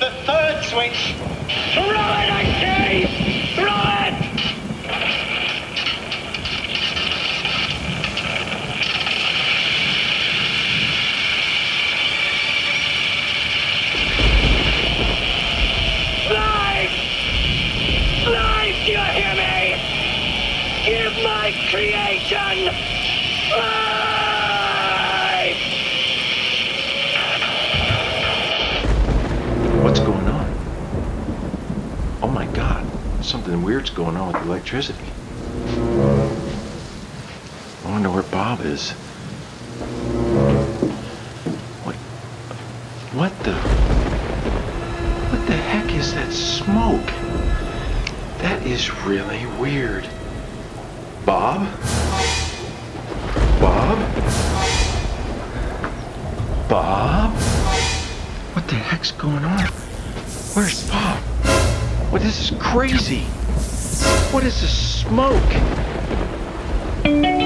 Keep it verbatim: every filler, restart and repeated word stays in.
the third switch. Throw it, I say! Throw it! Life! Life, do you hear me? Give my creation life! What's going on? Oh my God, something weird's going on with the electricity. I wonder where Bob is. What? What the? What the heck is that smoke? That is really weird. Bob? Bob? Bob? What the heck's going on? Where's Bob? What, this is crazy. What is this smoke?